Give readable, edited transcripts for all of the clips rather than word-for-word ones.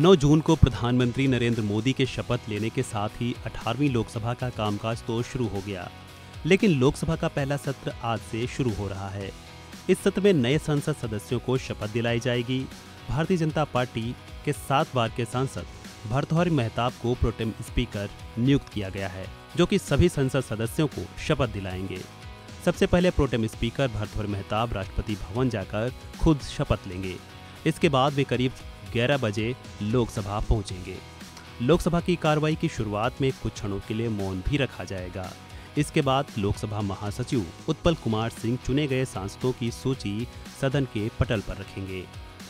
9 जून को प्रधानमंत्री नरेंद्र मोदी के शपथ लेने के साथ ही 18वीं लोकसभा का कामकाज तो शुरू हो गया, लेकिन लोकसभा का पहला सत्र आज से शुरू हो रहा है। इस सत्र में नए संसद सदस्यों को शपथ दिलाई जाएगी। भारतीय जनता पार्टी के 7 बार के सांसद भर्तृहरि महताब को प्रोटेम स्पीकर नियुक्त किया गया है, जो कि सभी संसद सदस्यों को शपथ दिलाएंगे। सबसे पहले प्रोटेम स्पीकर भर्तृहरि महताब राष्ट्रपति भवन जाकर खुद शपथ लेंगे। इसके बाद वे करीब 11 बजे लोकसभा पहुंचेंगे। लोकसभा की कार्रवाई की शुरुआत में कुछ क्षणों के लिए मौन भी रखा जाएगा। इसके बाद लोकसभा महासचिव उत्पल कुमार सिंह चुने गए सांसदों की सूची सदन के पटल पर रखेंगे।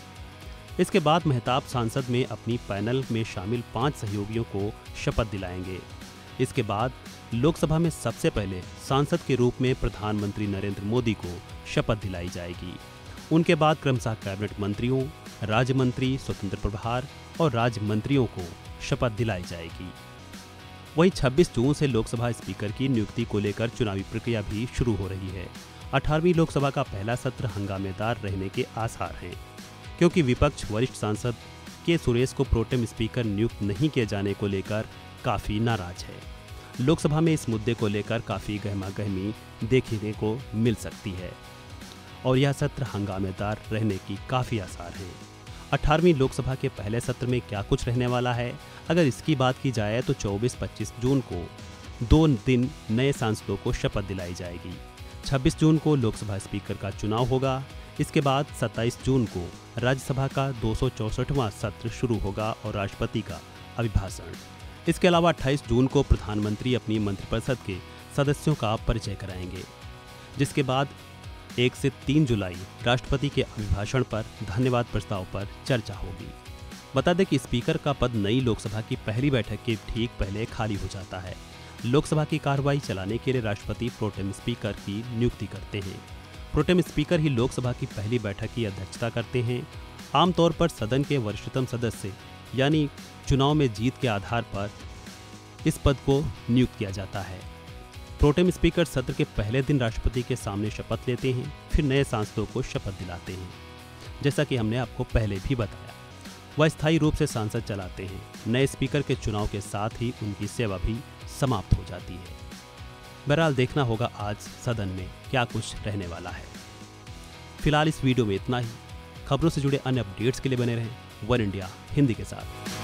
इसके बाद मेहताब सांसद में अपनी पैनल में शामिल 5 सहयोगियों को शपथ दिलाएंगे। इसके बाद लोकसभा में सबसे पहले सांसद के रूप में प्रधानमंत्री नरेंद्र मोदी को शपथ दिलाई जाएगी। उनके बाद क्रमशः कैबिनेट मंत्रियों, राज्य मंत्री, स्वतंत्र प्रभार और राज्य मंत्रियों को शपथ दिलाई जाएगी। वहीं 26 जून से लोकसभा स्पीकर की नियुक्ति को लेकर चुनावी प्रक्रिया भी शुरू हो रही है। 18वीं लोकसभा का पहला सत्र हंगामेदार रहने के आसार हैं, क्योंकि विपक्ष वरिष्ठ सांसद के सुरेश को प्रोटेम स्पीकर नियुक्त नहीं किए जाने को लेकर काफी नाराज है। लोकसभा में इस मुद्दे को लेकर काफी गहमागहमी देखने को मिल सकती है और यह सत्र हंगामेदार रहने की काफी आसार हैं। 18वीं लोकसभा के पहले सत्र में क्या कुछ रहने वाला है, अगर इसकी बात की जाए तो 24-25 जून को 2 दिन नए सांसदों को शपथ दिलाई जाएगी। 26 जून को लोकसभा स्पीकर का चुनाव होगा। इसके बाद 27 जून को राज्यसभा का 264वां सत्र शुरू होगा और राष्ट्रपति का अभिभाषण। इसके अलावा 28 जून को प्रधानमंत्री अपनी मंत्रिपरिषद के सदस्यों का परिचय कराएंगे, जिसके बाद 1 से 3 जुलाई राष्ट्रपति के अभिभाषण पर धन्यवाद प्रस्ताव पर चर्चा होगी। बता दें कि स्पीकर का पद नई लोकसभा की पहली बैठक के ठीक पहले खाली हो जाता है। लोकसभा की कार्रवाई चलाने के लिए राष्ट्रपति प्रोटेम स्पीकर की नियुक्ति करते हैं। प्रोटेम स्पीकर ही लोकसभा की पहली बैठक की अध्यक्षता करते हैं। आमतौर पर सदन के वरिष्ठतम सदस्य यानी चुनाव में जीत के आधार पर इस पद को नियुक्त किया जाता है। प्रोटेम स्पीकर सत्र के पहले दिन राष्ट्रपति के सामने शपथ लेते हैं, फिर नए सांसदों को शपथ दिलाते हैं। जैसा कि हमने आपको पहले भी बताया, वह स्थायी रूप से सांसद चलाते हैं। नए स्पीकर के चुनाव के साथ ही उनकी सेवा भी समाप्त हो जाती है। बहरहाल देखना होगा आज सदन में क्या कुछ रहने वाला है। फिलहाल इस वीडियो में इतना ही। खबरों से जुड़े अन्य अपडेट्स के लिए बने रहें वन इंडिया हिंदी के साथ।